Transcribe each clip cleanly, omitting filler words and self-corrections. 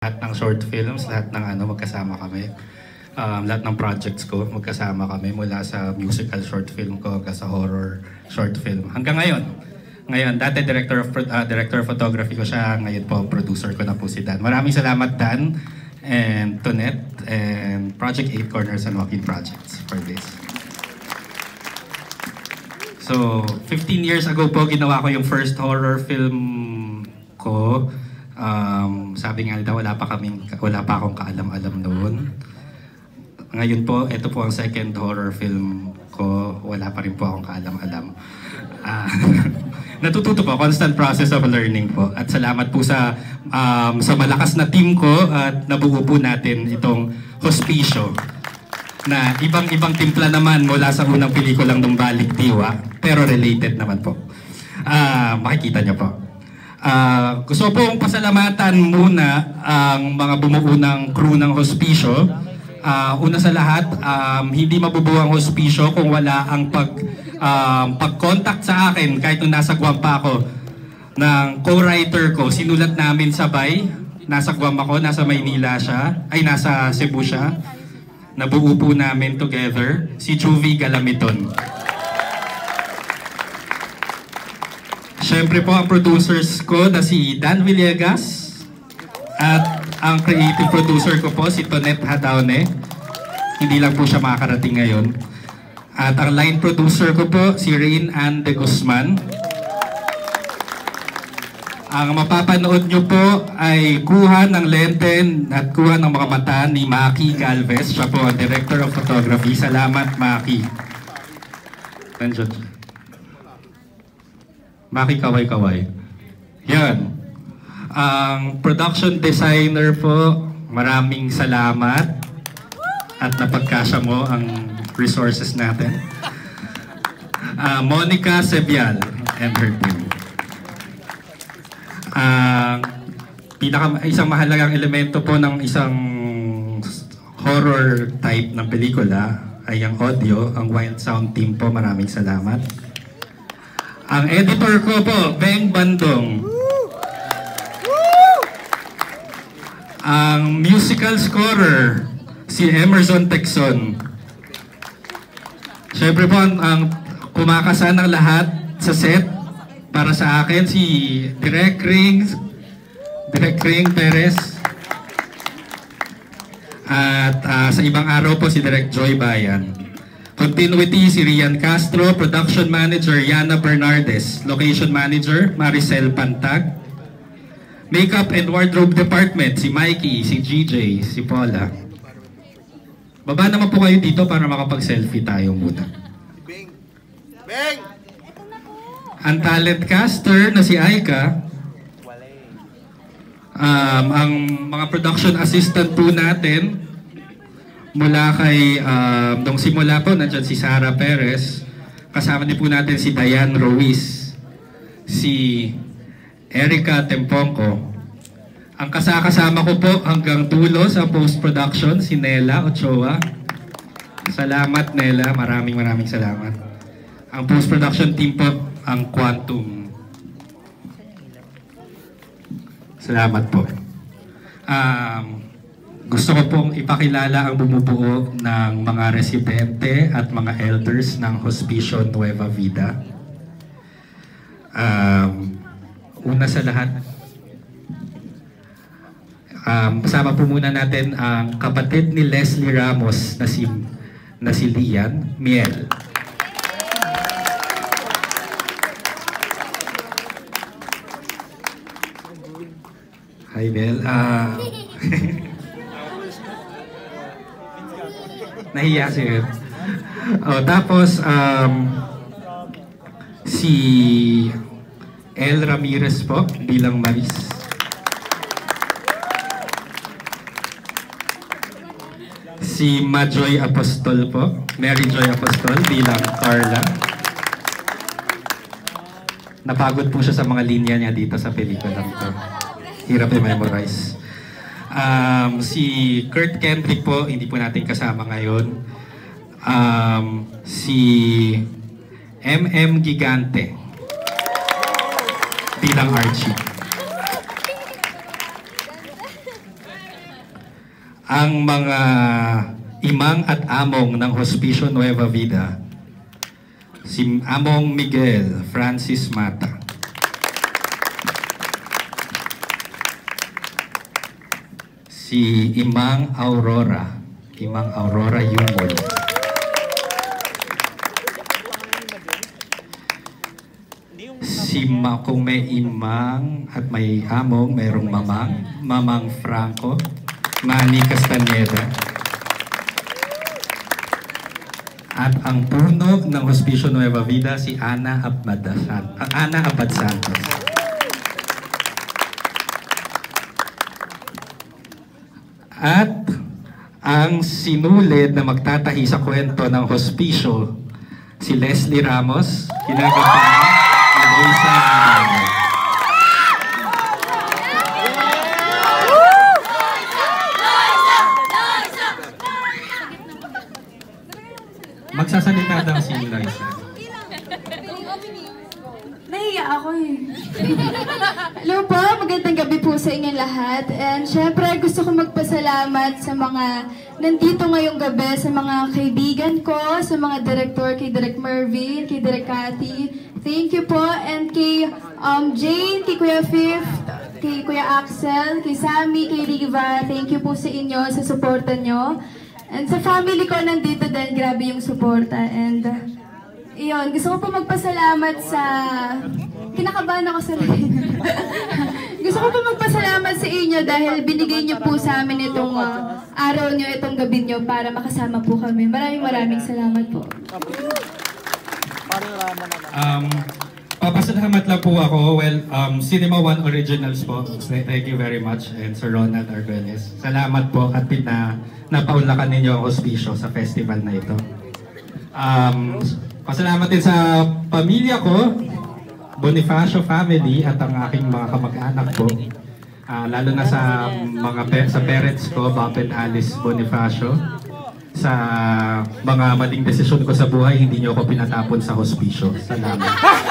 lahat ng short films, lahat ng magkasama kami. Lahat ng projects ko, magkasama kami mula sa musical short film ko hanggang sa horror short film. Hanggang ngayon. Ngayon, dati director of photography ko siya, ngayon po producer ko na po si Dan. Maraming salamat Dan and Tonet and Project 8 Corners and Walking Projects for this. So, 15 years ago po, ginawa ko yung first horror film ko. Sabi nga nila, wala pa akong kaalam-alam noon. Ngayon po, ito po ang second horror film ko. Wala pa rin po akong kaalam-alam. Natututo po, constant process of learning po. At salamat po sa malakas na team ko at nabuo po natin itong Hospicio. Na ibang timpla naman mula sa unang pelikulang ng Balik Diwa, pero related naman po. Makikita niyo po. Gusto pong pasalamatan muna ang mga bumuo ng crew ng Hospicio. Una sa lahat, hindi mabubuo ang Hospicio kung wala ang pag-contact sa akin kahit nung nasa Guam pa ako ng co-writer ko. Sinulat namin sabay. Nasa Guam ako, nasa Maynila siya, ay nasa Cebu siya. Nabuo po namin together si Juvie Galamiton. Siyempre po ang producers ko na si Dan Villegas at ang creative producer ko po si Tonet Hadaone. Hindi lang po siya makakarating ngayon. At ang line producer ko po si Rain Ann de Guzman. Ang mapapanood nyo po ay kuha ng lente at kuha ng mga mata ni Maki Galvez. Siya po ang director of photography. Salamat Maki. Nandiyan. Maki kaway-kaway. Yan. Ang production designer po, maraming salamat at napagkasya mo ang resources natin. Monica Sebial and her team. Isang mahalagang elemento po ng isang horror type ng pelikula ay ang audio, ang Wild Sound team po, maraming salamat. Ang editor ko po, Beng Bandong. Ang musical scorer, si Emerson Texon. Siyempre po, ang kumakasa ng lahat sa set para sa akin, si Direk Ring Perez. At sa ibang araw po, si Direk Joy Bayan. Continuity, si Rian Castro. Production Manager, Yana Bernardes. Location Manager, Maricel Pantag. Makeup and Wardrobe Department, si Mikey, si GJ, si Paula. Baba naman po kayo dito para makapag-selfie tayo muna. Beng! Ang talent caster na si Aika. Ang mga production assistant po natin, mula kay, nung simula po, nandyan si Sarah Perez. Kasama din po natin si Diane Ruiz, si Erica Tempongco. Ang kasama ko po hanggang dulo sa post-production, si Nela Ochoa. Salamat Nela, maraming salamat. Ang post-production team po, ang Quantum. Salamat po. Gusto ko pong ipakilala ang bumubuo ng mga residente at mga elders ng Hospicio Nueva Vida. Una sa lahat, kasama po muna natin ang kapatid ni Leslie Ramos na si Lian Miel. Hi Miel. Nahiya siya. Tapos, si El Ramirez po bilang Maris. Si Majoy Apostol po, Mary Joy Apostol bilang Carla. Napagod po siya sa mga linya niya dito sa pelikula nito. Hirap i-memorize. Si Kurt Kendrick po, hindi po natin kasama ngayon. Si MM Gigante bilang Archie. ang mga imang at among ng Hospicio Nueva Vida, si Among Miguel Francis Mata, si Imang Aurora Yumol, kung may imang at may among, mayroong Mamang Franco, Manny Castaneda. At ang puno ng Hospicio Nueva Vida, si Ana Abad Santos. At ang sinulid na magtatahi sa kwento ng Hospicio, si Leslie Ramos, ginagawa ni Loisa Andaño. Magsasalita daw si Loisa. Nahiya ako eh. Hello po, magandang gabi po sa inyong lahat. And syempre gusto ko magpasalamat sa mga nandito ngayong gabi, sa mga kaibigan ko, sa mga direktor, kay Direk Mervin, kay Direk Cathy. Thank you po. And kay Jane, kay Kuya Fifth, kay Kuya Axel, kay Sammy, kay Riva. Thank you po sa inyo, sa suporta nyo. And sa family ko nandito din, grabe yung suporta. And iyon, gusto ko po magpasalamat sa... Kinakabahan ako sa gusto ko po magpasalamat sa inyo dahil binigay niyo po sa amin itong araw niyo, itong gabi niyo para makasama po kami. Maraming salamat po. Papasalamat lang po ako. Well, Cinema One Originals po. Thank you very much. And Sir Ronald Arguelles. Salamat po at napaunlakan ninyo ang Hospicio sa festival na ito. Pasalamat din sa pamilya ko, Bonifacio family at ang aking mga kamag-anak po. Lalo na sa sa parents ko, Bob and Alice Bonifacio. Sa mga maling desisyon ko sa buhay, hindi niyo ako pinatapon sa Hospicio. Salamat.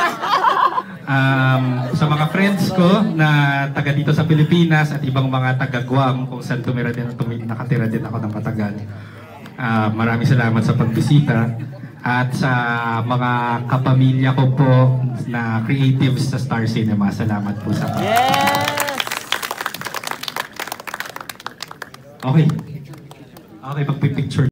Sa mga friends ko na taga dito sa Pilipinas at ibang mga taga Guam kung saan nakatira din ako ng matagal. Maraming salamat sa pagbisita. At sa mga kapamilya ko po na creatives sa Star Cinema, salamat po sa pag- Yes! Okay. Okay, magpipicture.